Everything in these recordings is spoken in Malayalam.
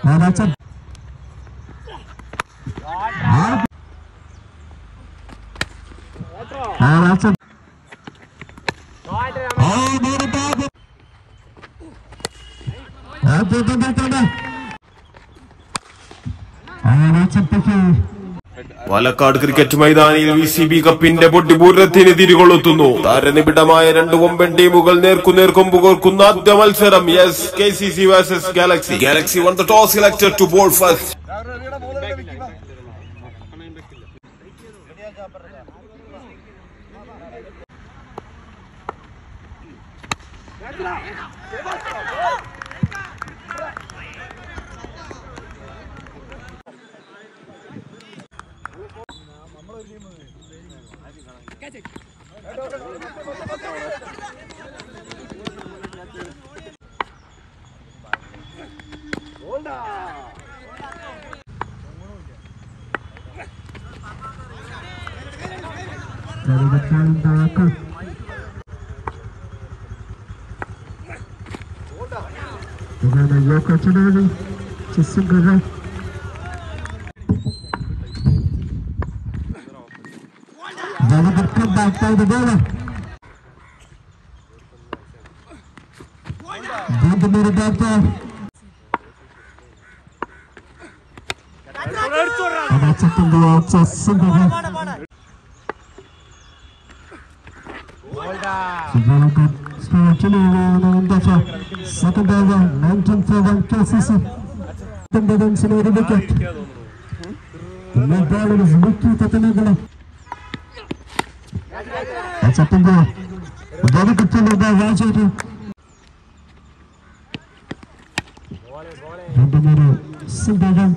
that's a that's a Palakkad cricket മൈതാനിയിൽ VCB കപ്പിന്റെ പൊട്ടിപൂരത്തിന് തിരികൊളുത്തുന്നു. താരനിബിഡമായ രണ്ട് കൊമ്പൻ ടീമുകൾ നേർക്കുനേർക്കൊമ്പ് കോർക്കുന്ന ആദ്യ മത്സരം. KCC vs Galaxy. Galaxy won the toss, selected to bowl first. back by the bowler. Good middle back there. And that's up in the outside single hit. Very good score actually on the second over, 19-4 KCC. The runs in every wicket. The mid bowler is Vicky Tatanagala. That's up in there. Very good follow by Rajati. In the middle, single run.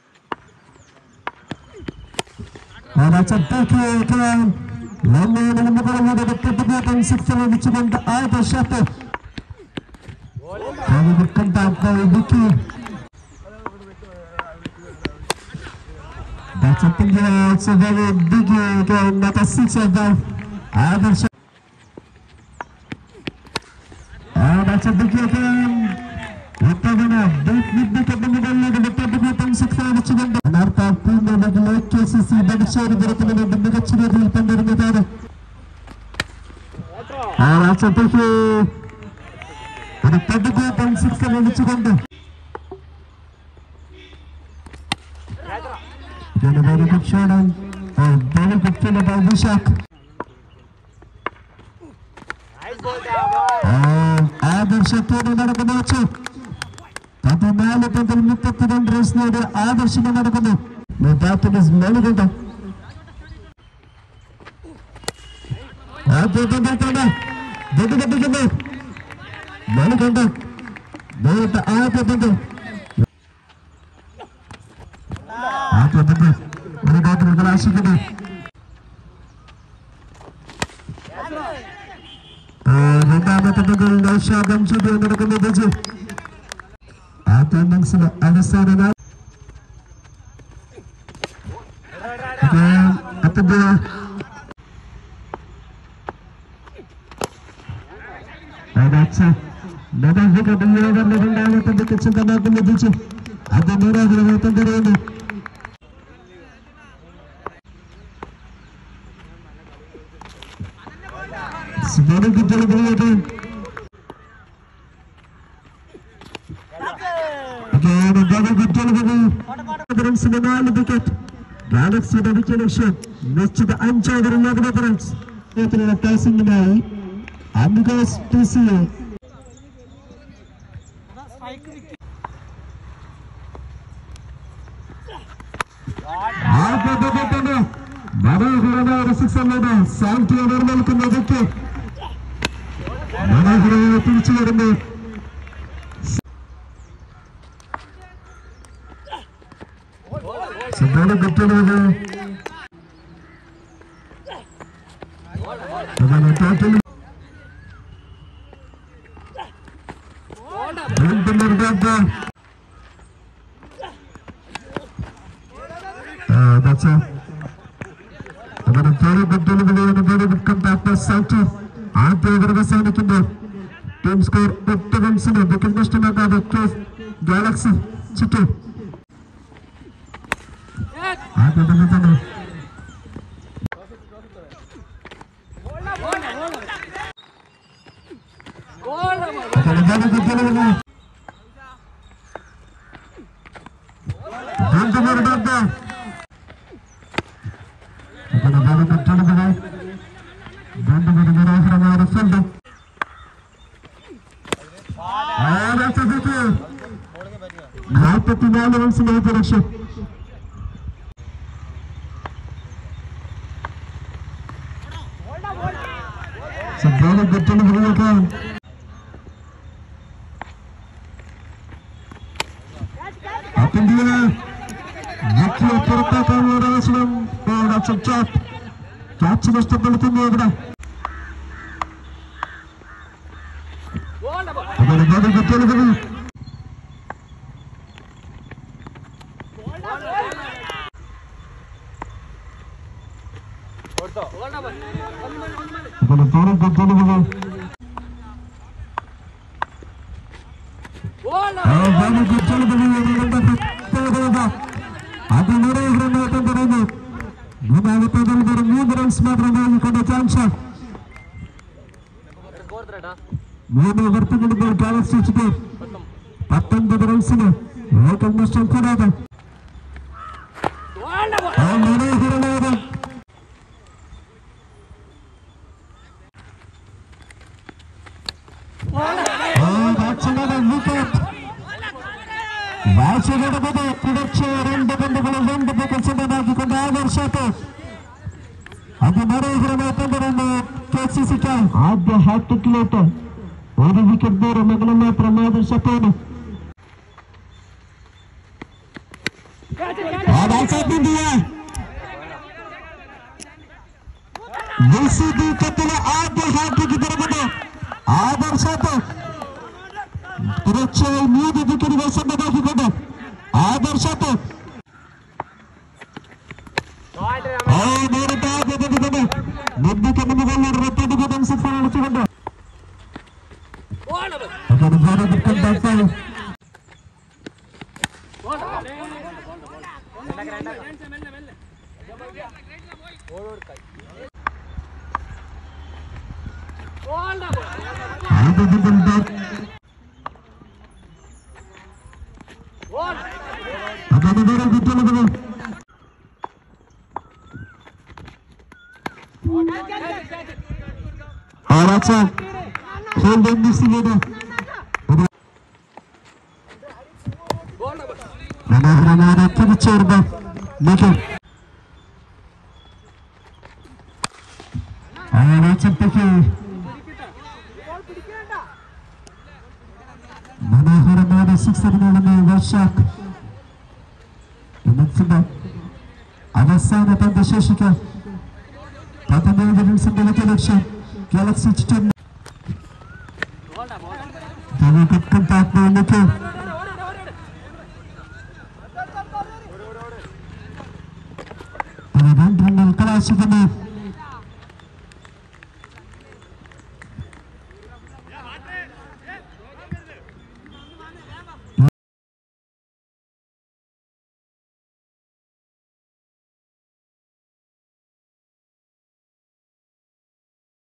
And that's a big hit. One man in the middle of the cut and 6 which went the eye of Shepherd. And he would come back by Vicky. That's up in there. It's a very big game. Not a 6 of them. And that's a big game. What a winner. Deep mid of the middle of the cut and 6 which went the North of Pune of the KCC. But it's showing the recommended the biggest children under the other. And that's a big game. And the 34.6 which went the. Again a very good shot and a very good field by Vishak. Adarsh Tony നടക്കുന്നു. പതിനാല് പന്തിൽ 32 റൺസ് നേടിയ ആദർശിന് നടക്കുന്നു. Batting is Manikanta. മണികണ്ഠ ആദ്യ പന്ത് ഒരു ബാറ്റർ കലാശിക്കുന്നു. രണ്ടാമത്തെ പന്തിൽ നൗഷാദ് അംജദ് നടക്കുന്നത്. ആദ്യ ഇന്നിംഗ്സിലെ അവസാന രണ്ടാമത്തെ വിക്കറ്റ് സ്വന്തമാക്കുന്നത്. അത് നിരാഗ്രഹ തന്ത്രമാണ്. Very good delivery again. Again a very good delivery. Runs in the 4th wicket. Galaxy the wicket shot. നിശ്ചിത 5 over 11 runs. ഇതിലുള്ള ടൈസിംഗിനായി അമിഗോസ് TCA. മനോഹരമായ ഒരു സിക്സർ നേടാൻ സാന്റി അവർ നിൽക്കുന്ന വിക്കറ്റ്. മനോഹരമായി തിരിച്ചു വരുന്നു. സുന്ദര കുട്ടികളാണ്. That's it. അങ്ങനെ very good delivery and very good comeback by Santi. ആദ്യ ഓവർ അവസാനിക്കുമ്പോൾ ടീം സ്കോർ 8 റൺസിന് വിക്കറ്റ് നഷ്ടമാക്കാതെ ഗാലക്സി ചിറ്റു ആദ്യം തന്നെ നാൽപ്പത്തിനാല് റൺസിലേക്ക് ലക്ഷ്യം. പുറത്താക്കാനുള്ള അവസരം ക്യാച്ച് നഷ്ടപ്പെടുത്തുന്നു. ഇവിടെ അതിമനോഹരമായിട്ടും പറയുന്നു. മൂന്നാമത്തെ വെറും 3 റൺസ് മാത്രമായി കൊണ്ട് ചാൻസ്. 3 ഓവർ പിന്നിടുമ്പോൾ ഗാലക്സി വെച്ചിട്ട് 19 റൺസിന് ഓട്ടം നഷ്ടം കൂടാതെ മനോഹരമായ തുടർച്ചയായ 2 പന്തുകളിൽ 2 വിക്കറ്റ് സ്വന്തമാക്കിക്കൊണ്ട് ആദർശത്ത് അതിമനോഹരമായിട്ടും പറയുന്നു. KCCക്കായി ആദ്യ ഹാട്രിക്കിലേക്ക് 1 വിക്കറ്റ് ദൂരം മംഗളം മാത്രം ആദർശത്തോട്. കപ്പിലെ ആദ്യ ഹാട്രിക്ക് പിറന്നത് ആദർശത്ത് തുടർച്ചയായി 3 വിക്കറ്റുകൾ സ്വന്തമാക്കിക്കൊണ്ട് ആദർശത്ത് നേരിട്ട് ആദ്യ തന്നെ നിർമ്മിക്കുന്ന മുകളിൽ റെക്കോർഡ് സിക്സ് അടിച്ചുകൊണ്ട് മനോഹരമായ തിരിച്ചേർന്ന് മനോഹരമായ സിക്സറിനാണ് വർഷാക്ക്. ഇന്നിംഗ്സിന്റെ അവസാന പന്ത് ശേഷിക്കാൻ 17 റൺസിന്റെ ലക്ഷ്യം. ഗാലക്സി ചുറ്റും കലാശിക്കുന്ന